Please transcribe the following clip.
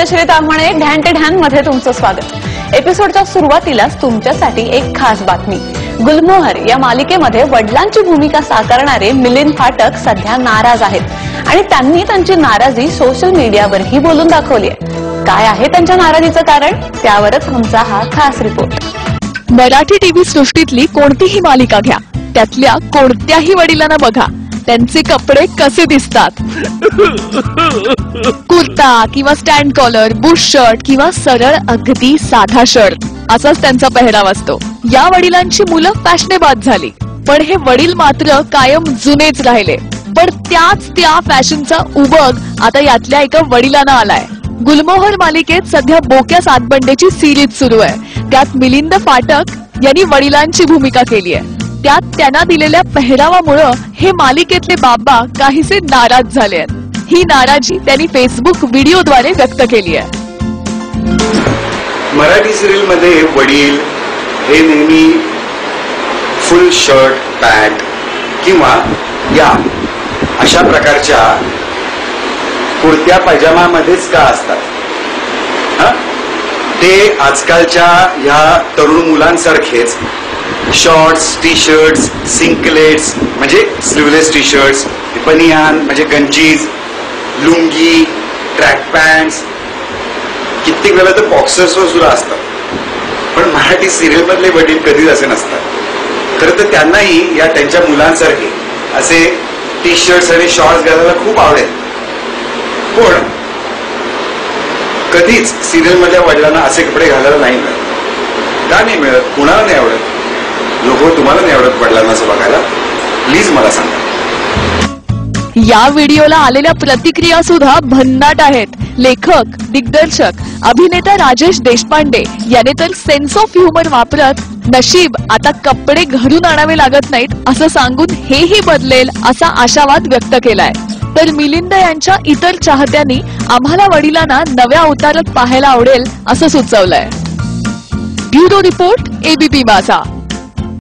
राजेश ढॅन मध्ये तुमचं स्वागत। एपिसोडच्या सुरुवातीलाच तुमच्यासाठी एक खास बातमी। गुलमोहर या मालिकेमध्ये वडिलांची भूमिका साकारणारे मिलिंद फाटक सध्या नाराज आहेत आणि त्यांनी त्यांची नाराजी सोशल मीडियावरही बोलून दाखवली आहे। काय आहे त्यांच्या नाराजीचं कारण, त्यावरच आमचा हा खास रिपोर्ट। मराठी टीव्ही सृष्टीतली कोणतीही मालिका घ्या, त्यातल्या कोणत्याही वडिलांना बघा, त्यांचे कपडे कसे दिसतात। कुर्ता किंवा स्टँड कॉलर, बुश शर्ट किंवा सरळ अगदी साधा शर्ट असाच त्यांचा पेहराव असतो। या वडिलांची मुलं फॅशनेबाज झाली, पण हे वडील मात्र कायम जुनेच राहिले। पण त्या फॅशनचा उबग आता यातल्या एका वडिलांना आलाय। गुलमोहर मालिकेत सध्या बोक्या सातबंडेची सिरीज सुरू आहे। त्यात मिलिंद फाटक यांनी वडिलांची भूमिका केली आहे। त्यात त्यांना दिलेल्या पेहरावामुळे हे मालिकेतले बाबा काहीसे नाराज झाले आहेत। ही नाराजी त्यांनी फेसबुक व्हिडिओद्वारे व्यक्त केली आहे। मराठी सिरियल मध्ये वडील हे नेहमी फुल शर्ट पॅन्ट किंवा या अशा प्रकारच्या कुर्त्या पायजामामध्येच का असतात। ते आजकालच्या ह्या तरुण मुलांसारखेच शॉर्ट्स, टी शर्ट्स, सिंकलेट्स म्हणजे स्लीवलेस टी शर्ट्स, बनियान म्हणजे गंजीज, लुंगी, ट्रॅक पॅन्ट्स, कित्येक वेळा तर बॉक्सर्सवर सुद्धा असतात। पण मराठी सिरियल मधले वडील कधीच असे नसतात। खरं तर त्यांनाही या त्यांच्या मुलांसारखे असे टी शर्ट्स आणि शॉर्ट्स घालायला खूप आवडेल, पण कधीच सिरियल मधल्या वडिलांना असे कपडे घालायला नाही मिळत। का नाही मिळत, कुणाला नाही आवडत? लोक तुम्हाला नाही आवडत वडिलांना असं बघायला? प्लीज मला सांगा। या व्हिडिओला आलेल्या प्रतिक्रिया सुद्धा भन्नाट आहेत। लेखक, दिग्दर्शक, अभिनेता राजेश देशपांडे याने तर सेन्स ऑफ ह्युमर वापरत नशीब आता कपडे घरून आणावे लागत नाहीत असं सांगून हेही बदलेल असा आशावाद व्यक्त केलाय। तर मिलिंद यांच्या इतर चाहत्यांनी आम्हाला वडिलांना नव्या अवतारात पाहायला आवडेल असं सुचवलंय। ब्युरो रिपोर्ट, एबीपी माझा।